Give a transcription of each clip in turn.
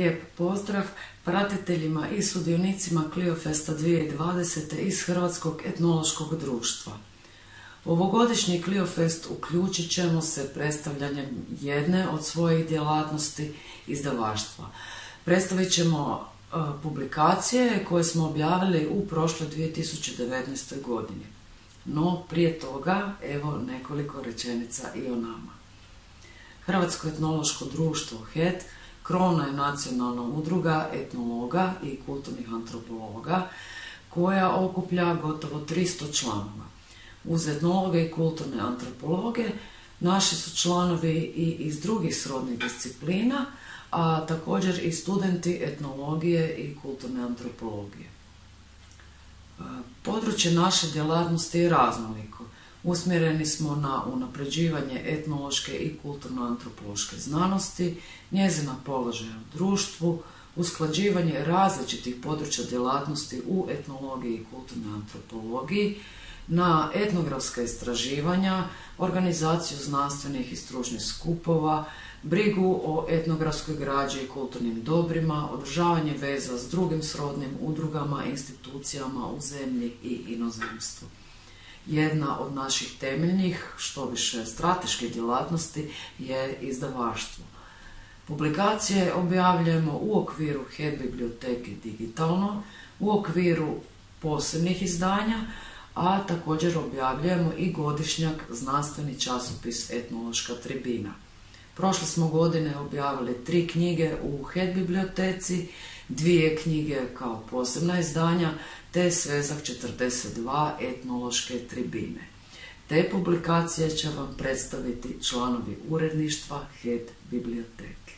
Lijep pozdrav pratiteljima i sudionicima Cliofesta 2020. iz Hrvatskog etnološkog društva. U ovogodišnji Cliofest uključit ćemo se predstavljanjem jedne od svojih djelatnosti izdavaštva. Predstavit ćemo publikacije koje smo objavili u prošloj 2019. godini. No prije toga, evo nekoliko rečenica i o nama. Hrvatsko etnološko društvo HET krovna je nacionalna udruga etnologa i kulturnih antropologa koja okuplja gotovo 300 članova. Uz etnologe i kulturne antropologe naši su članovi i iz drugih srodnih disciplina, a također i studenti etnologije i kulturne antropologije. Područje naše djelatnosti je raznoliko. Usmjereni smo na unapređivanje etnološke i kulturno-antropološke znanosti, njezina položaja u društvu, usklađivanje različitih područja djelatnosti u etnologiji i kulturnoj antropologiji, na etnografska istraživanja, organizaciju znanstvenih i stručnih skupova, brigu o etnografskoj građi i kulturnim dobrima, održavanje veza s drugim srodnim udrugama i institucijama u zemlji i inozemstvu. Jedna od naših temeljnih, što više strateških djelatnosti je izdavaštvo. Publikacije objavljujemo u okviru HET biblioteke digitalno, u okviru posebnih izdanja, a također objavljujemo i godišnjak znanstveni časopis Etnološka tribina. Prošle smo godine objavili 3 knjige u HET biblioteci, 2 knjige kao posebna izdanja, te svezak 42 etnološke tribine. Te publikacije će vam predstaviti članovi uredništva HET biblioteke.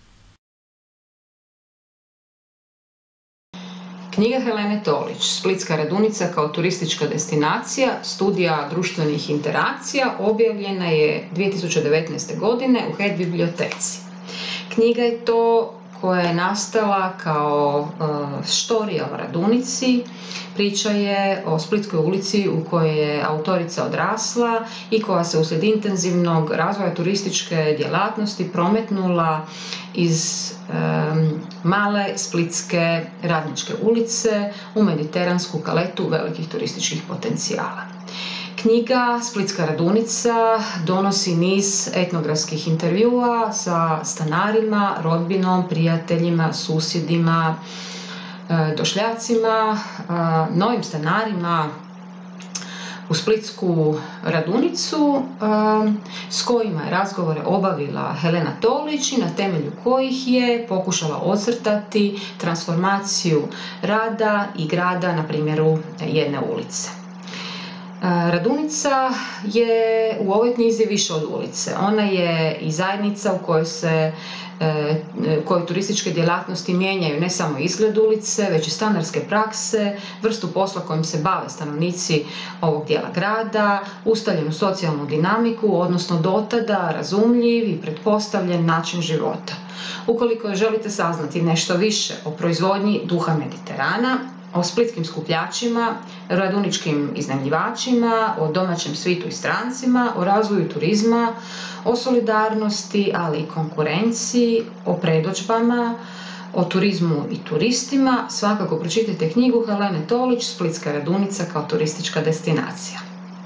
Knjiga Helene Tolić, Splitska radunica kao turistička destinacija, studija društvenih interakcija, objavljena je 2019. godine u HET biblioteci. Knjiga je to koja je nastala kao štorija o radunici, priča je o Splitskoj ulici u kojoj je autorica odrasla i koja se uslijed intenzivnog razvoja turističke djelatnosti prometnula iz male splitske radničke ulice u mediteransku kaletu velikih turističkih potencijala. Knjiga Splitska radunica donosi niz etnografskih intervjua sa stanarima, rodbinom, prijateljima, susjedima, došljacima, novim stanarima u Splitsku radunicu s kojima je razgovore obavila Helena Tolić i na temelju kojih je pokušala ocrtati transformaciju rada i grada na primjeru jedne ulice. Radunica je u ovoj knjizi više od ulice. Ona je i zajednica u kojoj turističke djelatnosti mijenjaju ne samo izgled ulice, već i standardske prakse, vrstu posla kojim se bave stanovnici ovog dijela grada, ustaljenu socijalnu dinamiku, odnosno dotada razumljiv i pretpostavljen način života. Ukoliko želite saznati nešto više o proizvodnji duha Mediterana, o splitskim skupljačima, raduničkim iznajmljivačima, o domaćem svitu i strancima, o razvoju turizma, o solidarnosti, ali i konkurenciji, o predodžbama, o turizmu i turistima, svakako pročitajte knjigu Helene Tolić, Splitska radunica kao turistička destinacija.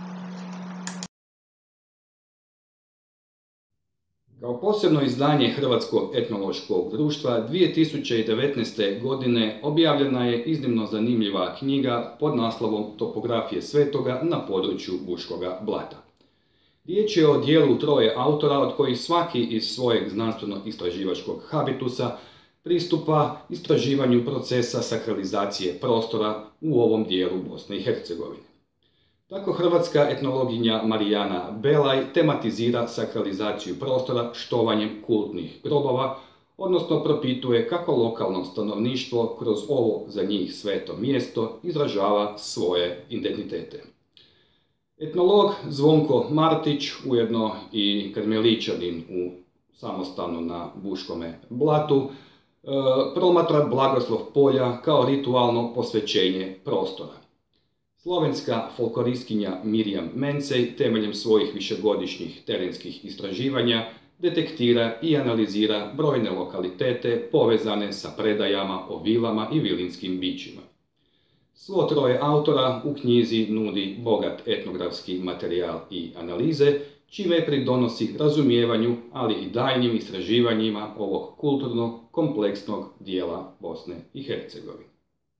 Kao posebno izdanje Hrvatskog etnološkog društva 2019. godine objavljena je iznimno zanimljiva knjiga pod naslovom Topografije Svetoga na području Buškoga Blata. Riječ je o dijelu 3 autora od kojih svaki iz svojeg znanstveno-istraživačkog habitusa pristupa istraživanju procesa sakralizacije prostora u ovom dijelu Bosne i Hercegovine. Tako hrvatska etnologinja Marijana Belaj tematizira sakralizaciju prostora štovanjem kultnih grobova, odnosno propituje kako lokalno stanovništvo kroz ovo za njih sveto mjesto izražava svoje identitete. Etnolog Zvonko Martić, ujedno i karmeličanin u samostanu na Buškome Blatu, promatra blagoslov polja kao ritualno posvećenje prostora. Slovenska folkloristkinja Mirjam Mencej temeljem svojih višegodišnjih terenskih istraživanja detektira i analizira brojne lokalitete povezane sa predajama o vilama i vilinskim bićima. Svo troje autora u knjizi nudi bogat etnografski materijal i analize, čime pridonosi razumijevanju, ali i daljnjim istraživanjima ovog kulturno kompleksnog dijela Bosne i Hercegovine.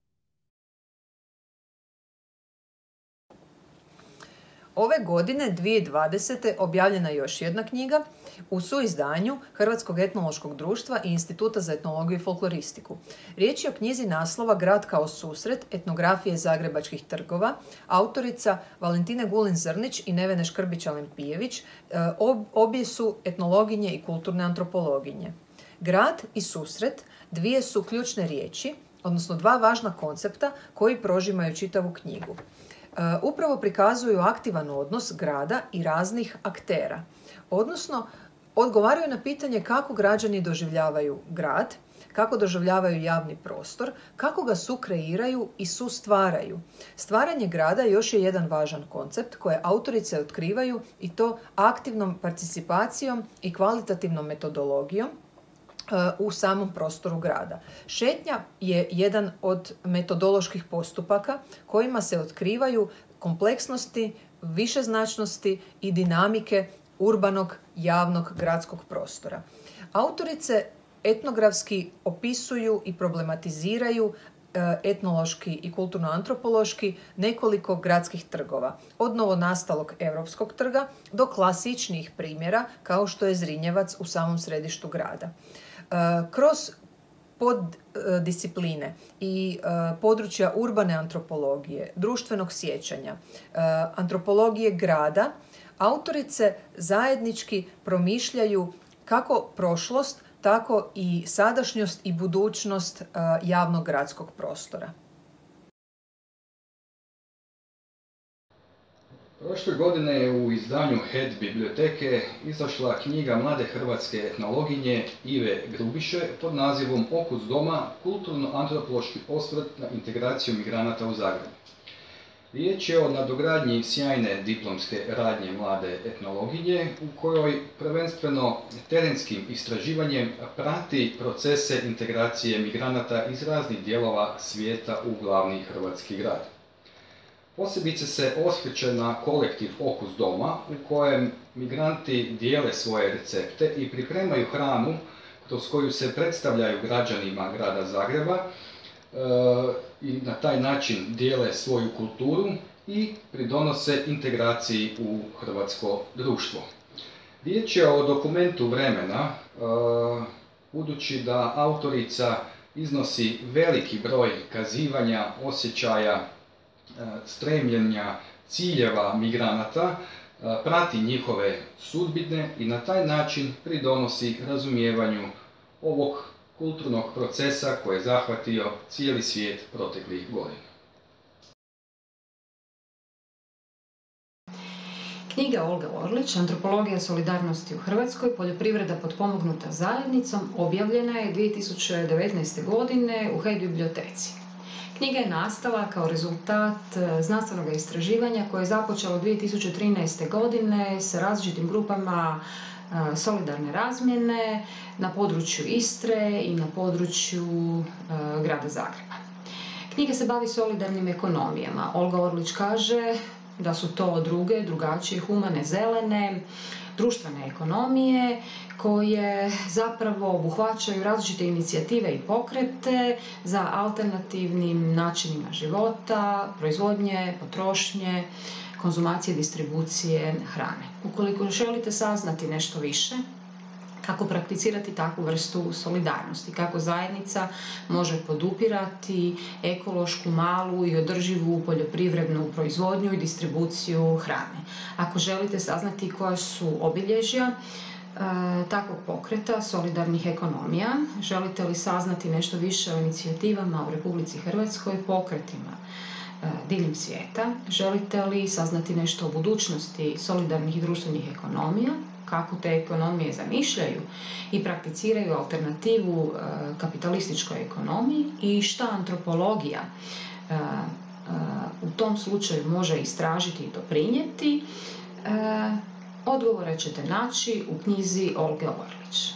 Ove godine, 2020. objavljena je još jedna knjiga u suizdanju Hrvatskog etnološkog društva i Instituta za etnologiju i folkloristiku. Riječ je o knjizi naslova Grad kao susret, etnografije zagrebačkih trgova, autorica Valentine Gulin-Zrnić i Nevene Škrbić-Alempijević, obje su etnologinje i kulturne antropologinje. Grad i susret dvije su ključne riječi, odnosno dva važna koncepta koji prožimaju čitavu knjigu. Upravo prikazuju aktivan odnos grada i raznih aktera, odnosno odgovaraju na pitanje kako građani doživljavaju grad, kako doživljavaju javni prostor, kako ga sukreiraju i sustvaraju. Stvaranje grada još je jedan važan koncept koje autorice otkrivaju i to aktivnom participacijom i kvalitativnom metodologijom u samom prostoru grada. Šetnja je jedan od metodoloških postupaka kojima se otkrivaju kompleksnosti, višeznačnosti i dinamike urbanog, javnog, gradskog prostora. Autorice etnografski opisuju i problematiziraju etnološki i kulturno-antropološki nekoliko gradskih trgova, od novonastalog Europskog trga do klasičnijih primjera kao što je Zrinjevac u samom središtu grada. Kroz poddiscipline i područja urbane antropologije, društvenog sjećanja, antropologije grada, autorice zajednički promišljaju kako prošlost, tako i sadašnjost i budućnost javnog gradskog prostora. Prošle godine je u izdanju HED biblioteke izašla knjiga mlade hrvatske etnologinje Ive Grubiše pod nazivom Okus doma, kulturno-antropološki osvrt na integraciju migranata u Zagrebu. Riječ je o nadogradnji sjajne diplomske radnje mlade etnologinje u kojoj prvenstveno terenskim istraživanjem prati procese integracije migranata iz raznih dijelova svijeta u glavni hrvatski grad. Posebice se osvrće na kolektiv Okus doma u kojem migranti dijele svoje recepte i pripremaju hranu kroz koju se predstavljaju građanima grada Zagreba i na taj način dijele svoju kulturu i pridonose integraciji u hrvatsko društvo. Riječ je o dokumentu vremena, budući da autorica iznosi veliki broj kazivanja, osjećaja, stremljenja, ciljeva migranata, prati njihove sudbine i na taj način pridonosi razumijevanju ovog kulturnog procesa koji je zahvatio cijeli svijet proteklih godina. Knjiga Olge Orlić, Antropologija solidarnosti u Hrvatskoj, poljoprivreda potpomognuta zajednicom, objavljena je 2019. godine u HED biblioteci. Knjiga je nastala kao rezultat znanstvenog istraživanja koje je započelo 2013. godine sa različitim grupama solidarne razmjene na području Istre i na području grada Zagreba. Knjiga se bavi solidarnim ekonomijama. Olga Orlić kaže da su to drugačije, humane, zelene, društvene ekonomije koje zapravo obuhvaćaju različite inicijative i pokrete za alternativnim načinima života, proizvodnje, potrošnje, konzumacije, distribucije hrane. Ukoliko želite saznati nešto više, kako prakticirati takvu vrstu solidarnosti, kako zajednica može podupirati ekološku, malu i održivu poljoprivrednu proizvodnju i distribuciju hrane. Ako želite saznati koja su obilježja takvog pokreta solidarnih ekonomija, želite li saznati nešto više o inicijativama u Republici Hrvatskoj, pokretima diljem svijeta, želite li saznati nešto o budućnosti solidarnih i društvenih ekonomija, kako te ekonomije zamišljaju i prakticiraju alternativu kapitalističkoj ekonomiji i šta antropologija u tom slučaju može istražiti i doprinijeti, Odgovore ćete naći u knjizi Olge Orlić.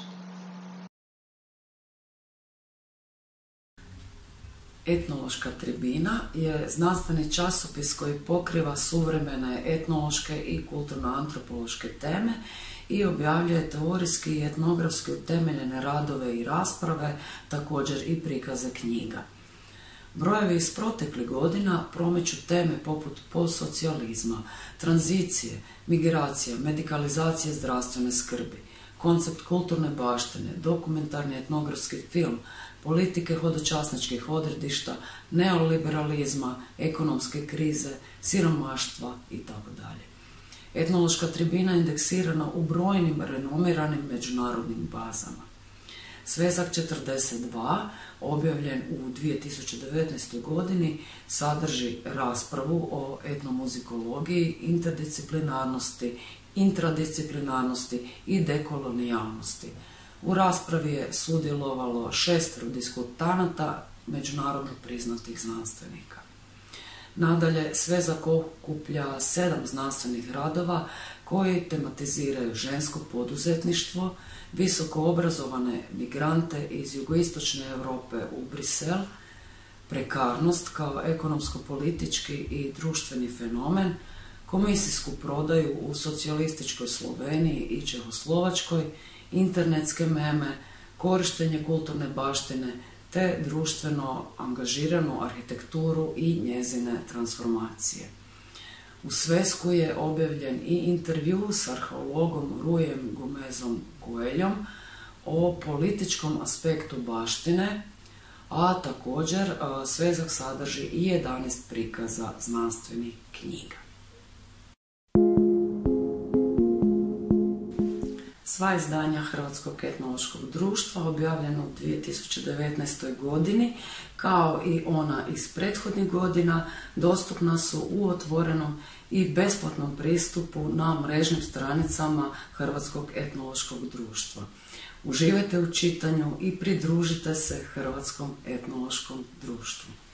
Etnološka tribina je znanstveni časopis koji pokriva suvremene etnološke i kulturno-antropološke teme i objavljuje teorijski i etnografski utemeljene radove i rasprave, također i prikaze knjiga. Brojevi iz proteklih godina promiču teme poput postsocijalizma, tranzicije, migracija, medikalizacije zdravstvene skrbi, koncept kulturne baštine, dokumentarni etnografski film, politike hodočasničkih odredišta, neoliberalizma, ekonomske krize, siromaštva itd. Etnološka tribina je indeksirana u brojnim renomiranim međunarodnim bazama. Svezak 42, objavljen u 2019. godini, sadrži raspravu o etnomuzikologiji, interdisciplinarnosti, intradisciplinarnosti i dekolonijalnosti. U raspravi je sudjelovalo 6 diskutanata međunarodno priznatih znanstvenika. Nadalje, svezak okuplja 7 znanstvenih radova koji tematiziraju žensko poduzetništvo, visoko obrazovane migrante iz jugoistočne Europe u Brisel, prekarnost kao ekonomsko-politički i društveni fenomen, komisijsku prodaju u socijalističkoj Sloveniji i Čehoslovačkoj, internetske meme, korištenje kulturne baštine te društveno angažiranu arhitekturu i njezine transformacije. U svezku je objavljen i intervju s arheologom Rujem Gomezom Coelhom o političkom aspektu baštine, a također svezak sadrži i 11 prikaza znanstvenih knjiga. Sva izdanja Hrvatskog etnološkog društva objavljena u 2019. godini, kao i ona iz prethodnih godina, dostupna su u otvorenom i besplatnom pristupu na mrežnim stranicama Hrvatskog etnološkog društva. Uživajte u čitanju i pridružite se Hrvatskom etnološkom društvu.